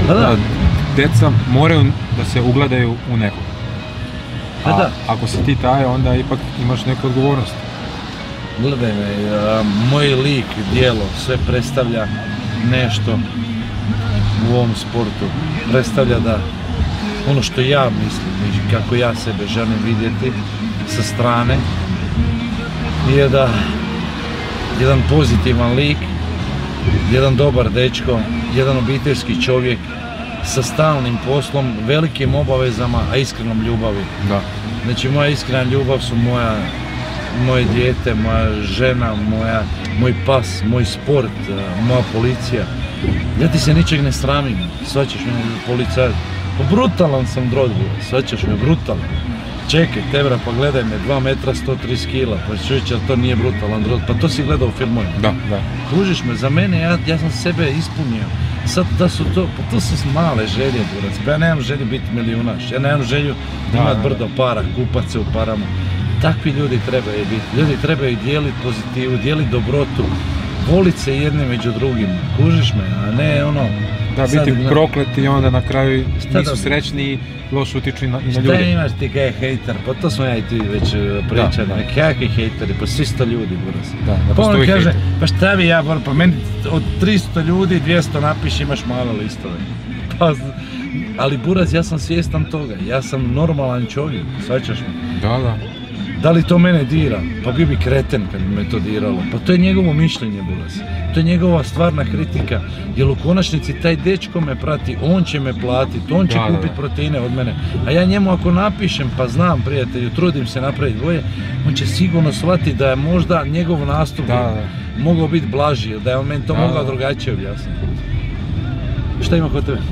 Djeca moraju da se ugledaju u nekog. A ako si ti taj, onda ipak imaš neku odgovornost. Gledaj me, moj lik, djelo, sve predstavlja nešto u ovom sportu. Predstavlja da ono što ja mislim i kako ja sebe želim vidjeti sa strane je da jedan pozitivan lik, jedan dobar dečko, jedan obiteljski čovjek sa stalnim poslom, velikim obavezama, a iskrenom ljubavi. Da. Znači moja iskrena ljubav su moje dijete, moja žena, moj pas, moj sport, moja policija. Ja ti se ničeg ne sramim, shvaćaš me, policajac. Pa brutalan sam drod, shvaćaš me, brutalan. Čekaj, Tebra, pa gledaj me, 2 metra, 130 kila, pa čovječe, ali to nije brutalan drod, pa to si gledao u filmovima. Da. Kužiš me, za mene, ja sam sebe ispunio. Sad da su to, pa to su male želje, burac, pa ja nemam želju biti milijunaš, ja nemam želju imati brdo para, kupat se u parama. Takvi ljudi trebaju biti, ljudi trebaju dijeliti pozitivu, dijeliti dobrotu, voliti se jedni među drugim, kužiš me, a ne ono... Da, biti prokleti i onda na kraju nisu srećni i loše utiču i na ljudi. Šta imaš ti kaj hejter, pa to smo ja i ti već pričali, kakvi hejteri, pa svi 100 ljudi, buraz. Pa on kaže, pa šta bi ja, pa meni od 300 ljudi 200 napiši imaš male listove. Ali buraz, ja sam svjestan toga, ja sam normalan čovjek, shvaćaš me? Da. Da li to mene dira? Pa bio bi kreten kad bi me to diralo. Pa to je njegovo mišljenje, buraz. To je njegova stvarna kritika. Jer u konačnici taj dečko me prati, on će me platiti, on će kupiti proteine od mene. A ja njemu ako napišem, pa znam prijatelju, trudim se napraviti bolje, on će sigurno shvatiti da je možda njegov nastup mogao biti blaži, da je on meni to mogao drugačije objasniti. Šta ima kod tebe?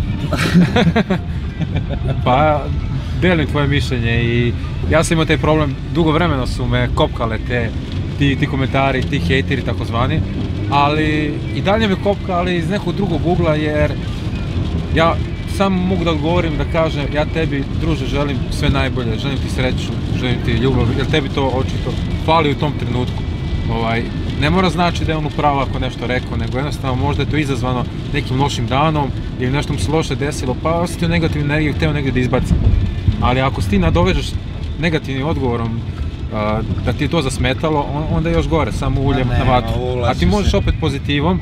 Pa, delim tvoje mišljenje i ja sam imao taj problem, dugo vremena su me kopkale ti komentari, ti hejteri takozvani, ali i dalje me kopkali iz nekog drugog ugla jer ja samo mogu da odgovorim da kažem ja tebi druže želim sve najbolje, želim ti sreću, želim ti ljubav, jer tebi to očito fali u tom trenutku. Ne mora znači da je on upravo ako nešto rekao, nego jednostavno možda je to izazvano nekim lošim danom ili nešto mu se loše desilo, pa osjetio negativnu energiju i htio negdje da izbaci. Ali ako ti nadovežeš negativnim odgovorom da ti je to zasmetalo, onda je još gore, samo uljem na vatru. A ti možeš opet pozitivom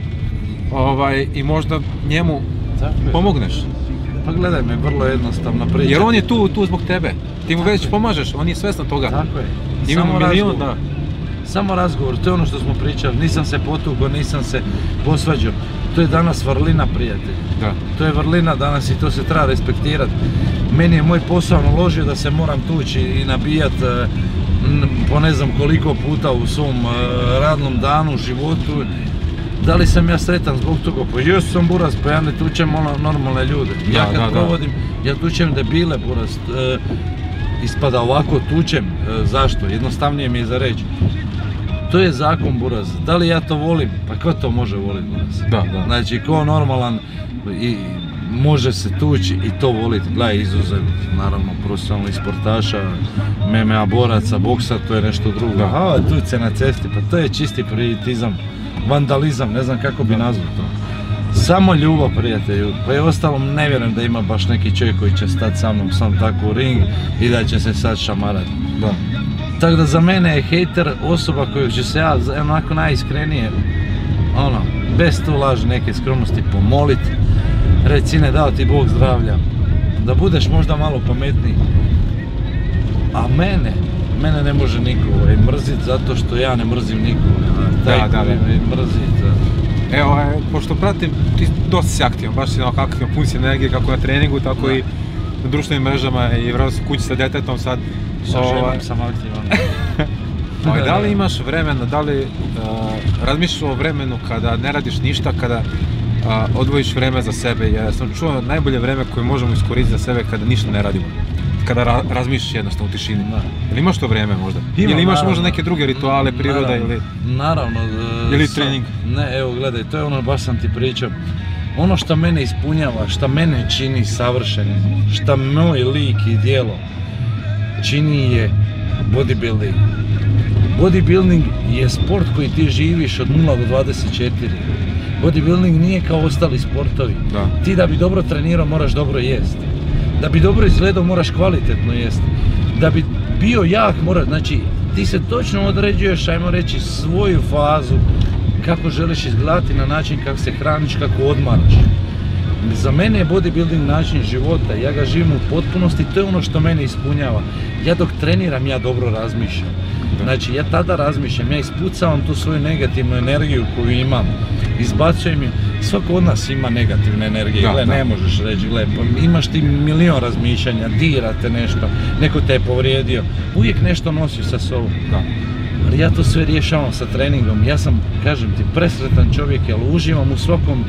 i možda njemu pomogneš. Pa gledaj me, vrlo jednostavna priča. Jer on je tu zbog tebe, ti mu već pomažeš, on je svjestan toga. Tako je. Imamo milion, da. Samo razgovor, to je ono što smo pričali, nisam se potukao, nisam se posvađao. To je danas vrlina, prijatelj. To je vrlina danas i to se treba respektirati. Meni je moj posao naložio da se moram tući i nabijati po ne znam koliko puta u svom radnom danu, životu. Da li sam ja sretan zbog toga? Pa još sam buraz, pa ja ne tučem normalne ljude. Ja kad provodim, ja tučem debile, buraz. Ispada ovako tučem, zašto? Jednostavnije mi je za reći. To je zakon, buraz. Da li ja to volim? Pa ko to može voliti, buraz? Znači, ko normalan i može se tući i to voliti. Gledaj, izuzev, naravno, profesionalnih sportaša, MMA boraca, boksa, to je nešto drugo. Tuć se na cesti, pa to je čisti prijetizam, vandalizam, ne znam kako bi nazvao to. Samo ljubav, prijatelju, pa i ostalom ne vjerujem da ima baš neki čovjek koji će stati sa mnom sam tako u ring i da će se sad šamarati. Tako da za mene je hejter osoba koju ću se ja onako najiskrenije, bez tu laži neke skromnosti pomoliti, reći sine dao ti Bog zdravlja, da budeš možda malo pametniji. A mene ne može niko mrziti zato što ja ne mrzim nikoga, taj koji me mrzi. Evo, pošto pratim, ti dosta si aktivan, baš si aktivan, pun si energije kako na treningu, tako i na društvenim mrežama i vjerojatno si kući sa djetetom sad. Sa ženom sam aktivan. Da li imaš vremena, da li razmišljaš o vremenu kada ne radiš ništa, kada odvojiš vreme za sebe, jer sam čuo najbolje vreme koje možemo iskoristiti za sebe kada ništa ne radimo. Kada razmišljaš jednostavno u tišini. Ili imaš to vrijeme možda? Ili imaš možda neke druge rituale, priroda ili... Naravno. Ili trening? Ne, evo gledaj, to je ono, baš sam ti pričao. Ono što mene ispunjava, što mene čini savršenim, što moj lik i djelo čini je bodybuilding. Bodybuilding je sport koji ti živiš od 0 do 24. Bodybuilding nije kao ostali sportovi. Ti da bi dobro trenirao moraš dobro jest. Da bi dobro izgledao moraš kvalitetno jest. Da bi bio jak moraš, znači ti se točno određuješ, ajmo reći, svoju fazu kako želiš izgledati na način kako se hraniš, kako odmaraš. Za mene je bodybuilding način života, ja ga živim u potpunosti, to je ono što mene ispunjava. Ja dok treniram, ja dobro razmišljam. Znači, ja tada razmišljam, ja ispucavam tu svoju negativnu energiju koju imam, izbacujem je. Svako od nas ima negativne energije, ne možeš reći, imaš ti milion razmišljanja, dira te nešto, neko te je povrijedio, uvijek nešto nosiš sa sobom. Ali ja to sve rješavam sa treningom, ja sam, kažem ti, presretan čovjek, jer uživam u svakom,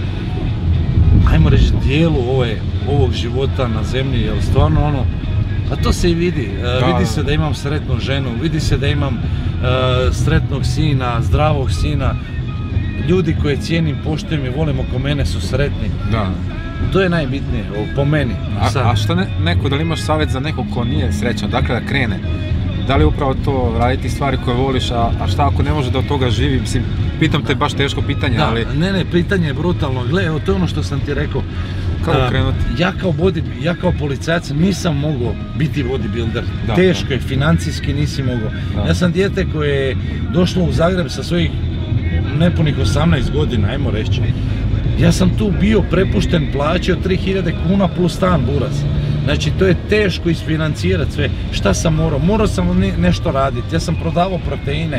ajmo reći, dijelu ovog života na zemlji, jer stvarno ono, pa to se i vidi, vidi se da imam sretnu ženu, vidi se da imam sretnog sina, zdravog sina, ljudi koje cijenim, poštujem i volim oko mene su sretni. To je najbitnije, po meni. A šta da li imaš savjet za nekog ko nije srećan, dakle da krene? Da li upravo to, raditi stvari koje voliš, a šta ako ne može da od toga živi? Mislim, pitam te baš teško pitanje, ali... Ne, pitanje je brutalno. Gle, to je ono što sam ti rekao. Kako krenuti? Ja kao policajac nisam mogao biti bodybuilder. Teško je, financijski nisi mogao. Ja sam dijete koje je došlo u Zagreb sa svojih nepunih 18 godina, ajmo reći. Ja sam tu bio prepušten plaće od 3000 kuna plus stan, buraz. Znači, to je teško isfinancirati sve. Šta sam morao? Morao sam nešto raditi. Ja sam prodavao proteine.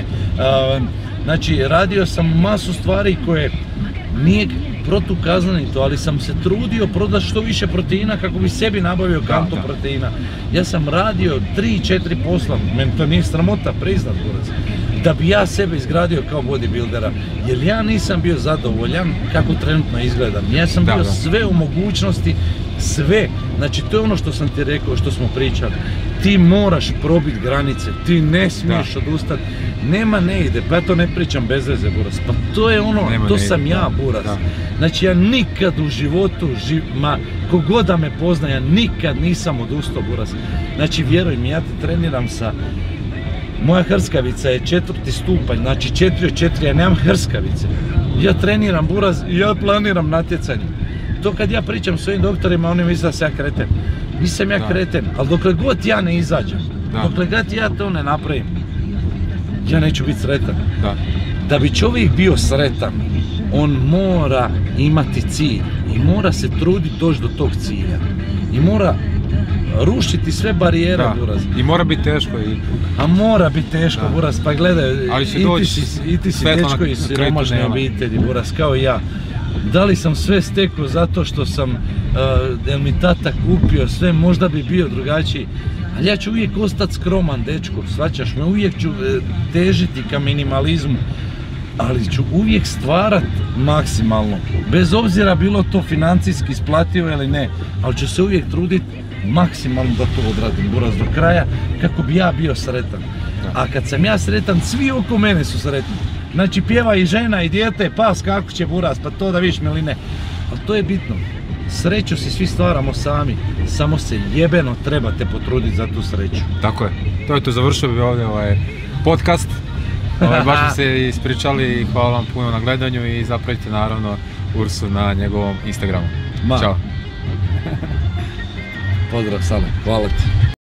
Znači, radio sam masu stvari koje nije protukaznenito, ali sam se trudio prodati što više proteina kako bi sebi nabavio kantu proteina. Ja sam radio 3-4 posla, meni to nije sramota priznat, buraz, da bi ja sebe izgradio kao bodybuildera, jer ja nisam bio zadovoljan kako trenutno izgledam. Ja sam bio sve u mogućnosti, sve. Znači, to je ono što sam ti rekao, što smo pričali. Ti moraš probiti granice, ti ne smiješ odustati. Nema ne ide, pa ja to ne pričam bez veze, buraz. Pa to je ono, to sam ja, buraz. Znači, ja nikad u životu, kogod da me pozna, ja nikad nisam odustao, buraz. Znači, vjeruj mi, ja te treniram sa... Moja hrskavica je 4. stupanj, znači 4 od 4, ja nemam hrskavice. Ja treniram, buraz, i ja planiram natjecanje. To kad ja pričam s svojim doktorima, oni misle da sam ja kreten. Nisam ja kreten, ali dokle god ja ne izađem, dokle god ja to ne napravim, ja neću biti sretan. Da bi čovjek bio sretan, on mora imati cilj i mora se truditi doći do tog cilja. I mora rušiti sve barijere, buraz. I mora biti teško. A mora biti teško, buraz, pa gledaj, i ti si dečko iz siromašne obitelji, buraz, kao i ja. Da li sam sve stekao zato što sam, jel mi tata kupio sve, možda bi bio drugačiji. Ali ja ću uvijek ostati skroman dečko, shvaćaš me, uvijek ću težiti ka minimalizmu. Ali ću uvijek stvarat maksimalno, bez obzira bilo to financijski isplativo ili ne, ali ću se uvijek truditi maksimalno da to odradim, buraz, do kraja, kako bi ja bio sretan. A kad sam ja sretan, svi oko mene su sretni. Znači, pjeva i žena i dijete, pas kako će, buraz, pa to da vidiš me ili ne. Ali to je bitno. Sreću si svi stvaramo sami, samo se jebeno trebate potruditi za tu sreću. Tako je. To je to, završio bi ovdje ovaj podcast. Baš smo se ispričali i hvala vam puno na gledanju i zapratite naravno Ursu na njegovom Instagramu. Ćao. Pozdrav, Sale, hvala ti.